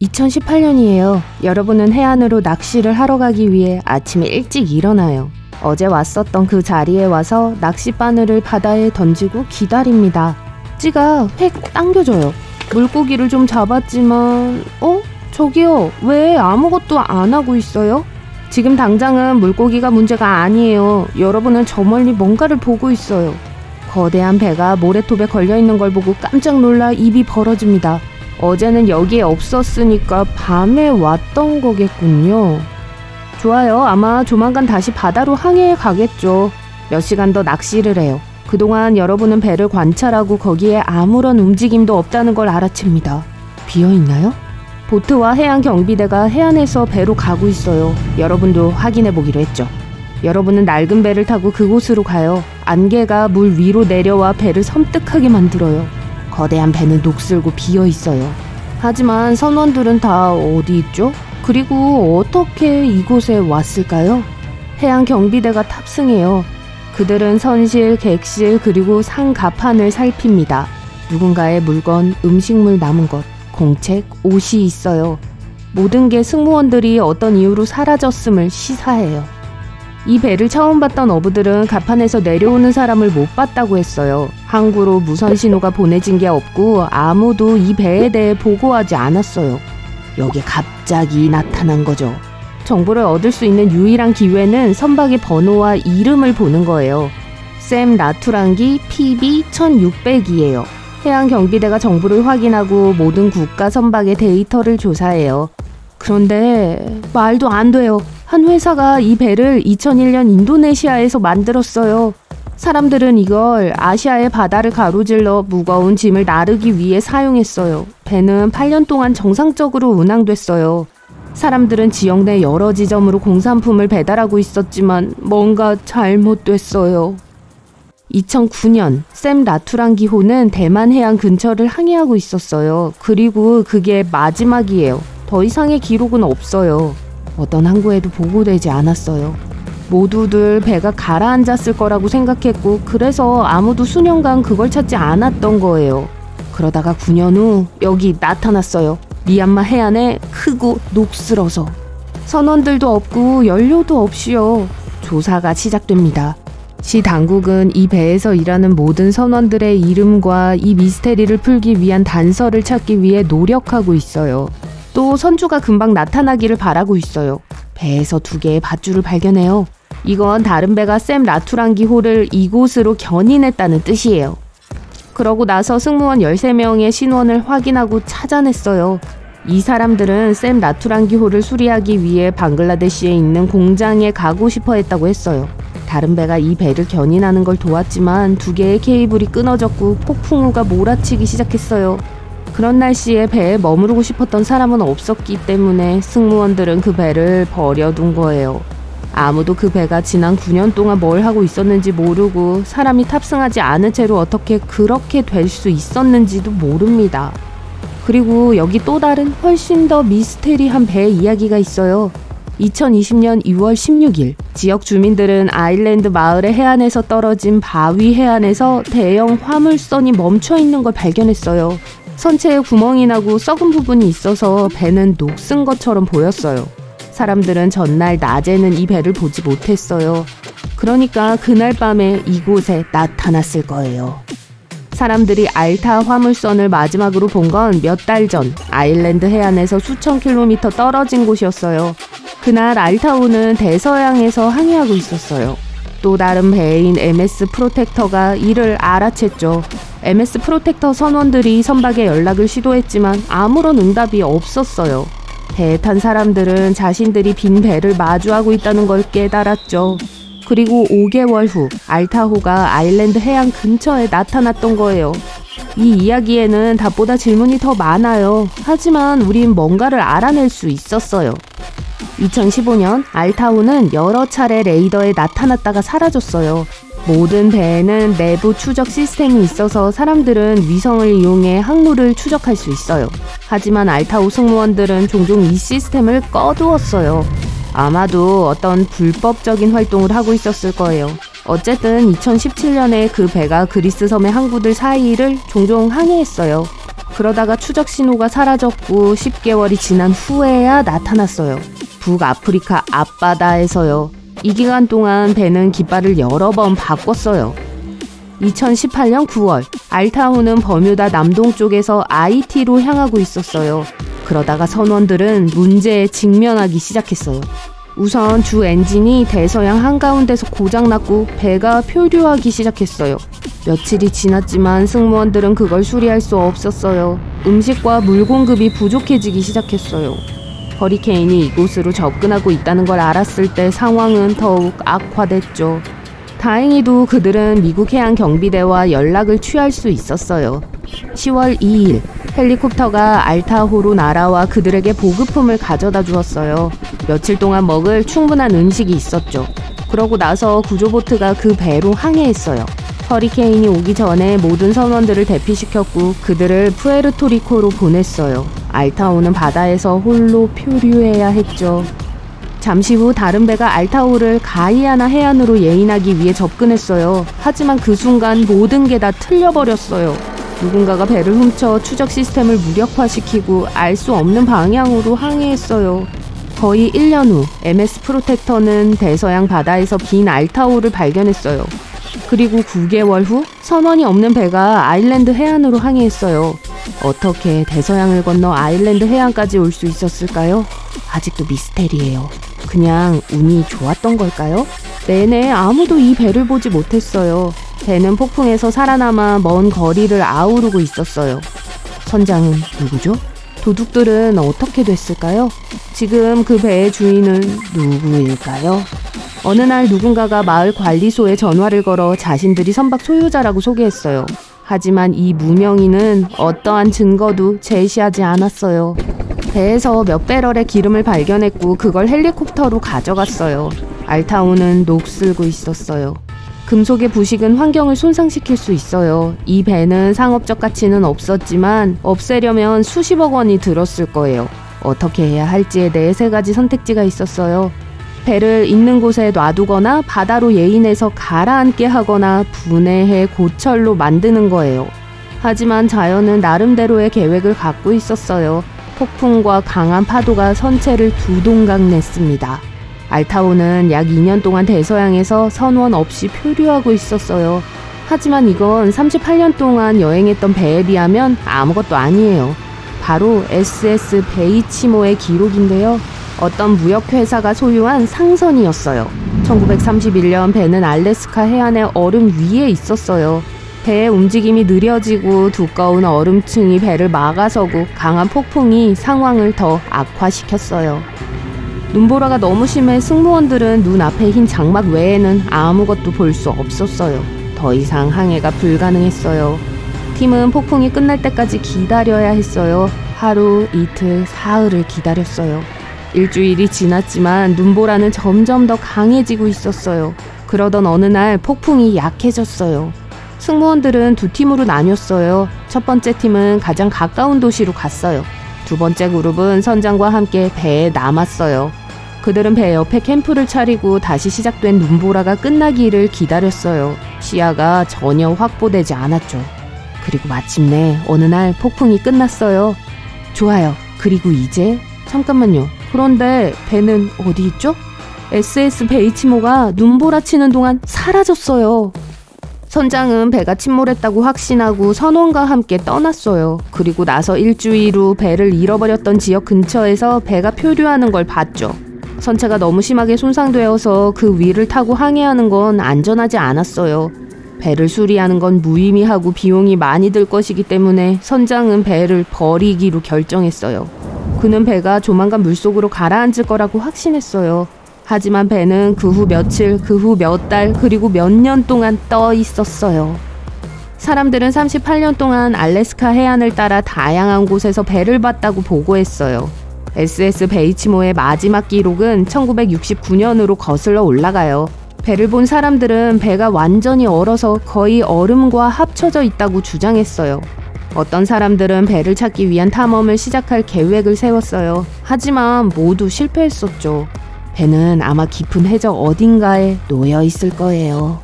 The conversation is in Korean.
2018년이에요. 여러분은 해안으로 낚시를 하러 가기 위해 아침에 일찍 일어나요. 어제 왔었던 그 자리에 와서 낚싯바늘을 바다에 던지고 기다립니다. 찌가 획 당겨져요. 물고기를 좀 잡았지만 저기요, 왜 아무것도 안 하고 있어요? 지금 당장은 물고기가 문제가 아니에요. 여러분은 저 멀리 뭔가를 보고 있어요. 거대한 배가 모래톱에 걸려있는 걸 보고 깜짝 놀라 입이 벌어집니다. 어제는 여기에 없었으니까 밤에 왔던 거겠군요. 좋아요. 아마 조만간 다시 바다로 항해해 가겠죠. 몇 시간 더 낚시를 해요. 그동안 여러분은 배를 관찰하고 거기에 아무런 움직임도 없다는 걸 알아챕니다. 비어있나요? 보트와 해양경비대가 해안에서 배로 가고 있어요. 여러분도 확인해보기로 했죠. 여러분은 낡은 배를 타고 그곳으로 가요. 안개가 물 위로 내려와 배를 섬뜩하게 만들어요. 거대한 배는 녹슬고 비어있어요. 하지만 선원들은 다 어디 있죠? 그리고 어떻게 이곳에 왔을까요? 해양경비대가 탑승해요. 그들은 선실, 객실, 그리고 상가판을 살핍니다. 누군가의 물건, 음식물 남은 것, 공책, 옷이 있어요. 모든 게 승무원들이 어떤 이유로 사라졌음을 시사해요. 이 배를 처음 봤던 어부들은 가판에서 내려오는 사람을 못 봤다고 했어요. 항구로 무선 신호가 보내진 게 없고 아무도 이 배에 대해 보고하지 않았어요. 여기에 갑자기 나타난 거죠. 정보를 얻을 수 있는 유일한 기회는 선박의 번호와 이름을 보는 거예요. 샘 라투랑기 PB-1600이에요. 해양경비대가 정보를 확인하고 모든 국가 선박의 데이터를 조사해요. 그런데 말도 안 돼요. 한 회사가 이 배를 2001년 인도네시아에서 만들었어요. 사람들은 이걸 아시아의 바다를 가로질러 무거운 짐을 나르기 위해 사용했어요. 배는 8년 동안 정상적으로 운항됐어요. 사람들은 지역 내 여러 지점으로 공산품을 배달하고 있었지만 뭔가 잘못됐어요. 2009년 샘 라투랑기호는 대만 해안 근처를 항해하고 있었어요. 그리고 그게 마지막이에요. 더 이상의 기록은 없어요. 어떤 항구에도 보고되지 않았어요. 모두들 배가 가라앉았을 거라고 생각했고 그래서 아무도 수년간 그걸 찾지 않았던 거예요. 그러다가 9년 후 여기 나타났어요. 미얀마 해안에 크고 녹슬어서. 선원들도 없고 연료도 없이요. 조사가 시작됩니다. 시 당국은 이 배에서 일하는 모든 선원들의 이름과 이 미스테리를 풀기 위한 단서를 찾기 위해 노력하고 있어요. 또 선주가 금방 나타나기를 바라고 있어요. 배에서 2개의 밧줄을 발견해요. 이건 다른 배가 샘 라투랑기호를 이곳으로 견인했다는 뜻이에요. 그러고 나서 승무원 13명의 신원을 확인하고 찾아냈어요. 이 사람들은 샘 라투랑기호를 수리하기 위해 방글라데시에 있는 공장에 가고 싶어 했다고 했어요. 다른 배가 이 배를 견인하는 걸 도왔지만 2개의 케이블이 끊어졌고 폭풍우가 몰아치기 시작했어요. 그런 날씨에 배에 머무르고 싶었던 사람은 없었기 때문에 승무원들은 그 배를 버려둔 거예요. 아무도 그 배가 지난 9년 동안 뭘 하고 있었는지 모르고 사람이 탑승하지 않은 채로 어떻게 그렇게 될 수 있었는지도 모릅니다. 그리고 여기 또 다른 훨씬 더 미스테리한 배 이야기가 있어요. 2020년 2월 16일 지역 주민들은 아일랜드 마을의 해안에서 떨어진 바위 해안에서 대형 화물선이 멈춰있는 걸 발견했어요. 선체에 구멍이 나고 썩은 부분이 있어서 배는 녹슨 것처럼 보였어요. 사람들은 전날 낮에는 이 배를 보지 못했어요. 그러니까 그날 밤에 이곳에 나타났을 거예요. 사람들이 알타 화물선을 마지막으로 본 건 몇 달 전 아일랜드 해안에서 수천 킬로미터 떨어진 곳이었어요. 그날 알타호는 대서양에서 항해하고 있었어요. 또 다른 배인 MS 프로텍터가 이를 알아챘죠. MS 프로텍터 선원들이 선박에 연락을 시도했지만 아무런 응답이 없었어요. 배에 탄 사람들은 자신들이 빈 배를 마주하고 있다는 걸 깨달았죠. 그리고 5개월 후 알타호가 아일랜드 해안 근처에 나타났던 거예요. 이 이야기에는 답보다 질문이 더 많아요. 하지만 우린 뭔가를 알아낼 수 있었어요. 2015년 알타호는 여러 차례 레이더에 나타났다가 사라졌어요. 모든 배에는 내부 추적 시스템이 있어서 사람들은 위성을 이용해 항로를 추적할 수 있어요. 하지만 알타호 승무원들은 종종 이 시스템을 꺼두었어요. 아마도 어떤 불법적인 활동을 하고 있었을 거예요. 어쨌든 2017년에 그 배가 그리스 섬의 항구들 사이를 종종 항해했어요. 그러다가 추적 신호가 사라졌고 10개월이 지난 후에야 나타났어요. 북아프리카 앞바다에서요. 이 기간 동안 배는 깃발을 여러 번 바꿨어요. 2018년 9월, 알타우는 버뮤다 남동쪽에서 IT로 향하고 있었어요. 그러다가 선원들은 문제에 직면하기 시작했어요. 우선 주 엔진이 대서양 한가운데서 고장났고 배가 표류하기 시작했어요. 며칠이 지났지만 승무원들은 그걸 수리할 수 없었어요. 음식과 물 공급이 부족해지기 시작했어요. 허리케인이 이곳으로 접근하고 있다는 걸 알았을 때 상황은 더욱 악화됐죠. 다행히도 그들은 미국 해양 경비대와 연락을 취할 수 있었어요. 10월 2일 헬리콥터가 알타호로 날아와 그들에게 보급품을 가져다 주었어요. 며칠 동안 먹을 충분한 음식이 있었죠. 그러고 나서 구조보트가 그 배로 항해했어요. 허리케인이 오기 전에 모든 선원들을 대피시켰고 그들을 푸에르토리코로 보냈어요. 알타오는 바다에서 홀로 표류해야 했죠. 잠시 후 다른 배가 알타오를 가이아나 해안으로 예인하기 위해 접근했어요. 하지만 그 순간 모든 게 다 틀려버렸어요. 누군가가 배를 훔쳐 추적 시스템을 무력화시키고 알 수 없는 방향으로 항해했어요. 거의 1년 후 MS 프로텍터는 대서양 바다에서 빈 알타오를 발견했어요. 그리고 9개월 후 선원이 없는 배가 아일랜드 해안으로 항해했어요. 어떻게 대서양을 건너 아일랜드 해안까지 올 수 있었을까요? 아직도 미스테리예요. 그냥 운이 좋았던 걸까요? 내내 아무도 이 배를 보지 못했어요. 배는 폭풍에서 살아남아 먼 거리를 아우르고 있었어요. 선장은 누구죠? 도둑들은 어떻게 됐을까요? 지금 그 배의 주인은 누구일까요? 어느 날 누군가가 마을 관리소에 전화를 걸어 자신들이 선박 소유자라고 소개했어요. 하지만 이 무명인은 어떠한 증거도 제시하지 않았어요. 배에서 몇 배럴의 기름을 발견했고 그걸 헬리콥터로 가져갔어요. 알타오는 녹슬고 있었어요. 금속의 부식은 환경을 손상시킬 수 있어요. 이 배는 상업적 가치는 없었지만 없애려면 수십억 원이 들었을 거예요. 어떻게 해야 할지에 대해 3가지 선택지가 있었어요. 배를 있는 곳에 놔두거나 바다로 예인해서 가라앉게 하거나 분해해 고철로 만드는 거예요. 하지만 자연은 나름대로의 계획을 갖고 있었어요. 폭풍과 강한 파도가 선체를 두동강 냈습니다. 알타오는 약 2년 동안 대서양에서 선원 없이 표류하고 있었어요. 하지만 이건 38년 동안 여행했던 배에 비하면 아무것도 아니에요. 바로 SS 베이치모의 기록인데요. 어떤 무역회사가 소유한 상선이었어요. 1931년 배는 알래스카 해안의 얼음 위에 있었어요. 배의 움직임이 느려지고 두꺼운 얼음층이 배를 막아서고 강한 폭풍이 상황을 더 악화시켰어요. 눈보라가 너무 심해 승무원들은 눈앞에 흰 장막 외에는 아무것도 볼 수 없었어요. 더 이상 항해가 불가능했어요. 팀은 폭풍이 끝날 때까지 기다려야 했어요. 하루, 이틀, 사흘을 기다렸어요. 일주일이 지났지만 눈보라는 점점 더 강해지고 있었어요. 그러던 어느 날 폭풍이 약해졌어요. 승무원들은 2팀으로 나뉘었어요. 첫 번째 팀은 가장 가까운 도시로 갔어요. 두 번째 그룹은 선장과 함께 배에 남았어요. 그들은 배 옆에 캠프를 차리고 다시 시작된 눈보라가 끝나기를 기다렸어요. 시야가 전혀 확보되지 않았죠. 그리고 마침내 어느 날 폭풍이 끝났어요. 좋아요. 그리고 이제? 잠깐만요. 그런데 배는 어디 있죠? SS 베이치모가 눈보라 치는 동안 사라졌어요. 선장은 배가 침몰했다고 확신하고 선원과 함께 떠났어요. 그리고 나서 일주일 후 배를 잃어버렸던 지역 근처에서 배가 표류하는 걸 봤죠. 선체가 너무 심하게 손상되어서 그 위를 타고 항해하는 건 안전하지 않았어요. 배를 수리하는 건 무의미하고 비용이 많이 들 것이기 때문에 선장은 배를 버리기로 결정했어요. 그는 배가 조만간 물속으로 가라앉을 거라고 확신했어요. 하지만 배는 그 후 며칠, 그 후 몇 달, 그리고 몇 년 동안 떠 있었어요. 사람들은 38년 동안 알래스카 해안을 따라 다양한 곳에서 배를 봤다고 보고했어요. SS 베이치모의 마지막 기록은 1969년으로 거슬러 올라가요. 배를 본 사람들은 배가 완전히 얼어서 거의 얼음과 합쳐져 있다고 주장했어요. 어떤 사람들은 배를 찾기 위한 탐험을 시작할 계획을 세웠어요. 하지만 모두 실패했었죠. 배는 아마 깊은 해적 어딘가에 놓여 있을 거예요.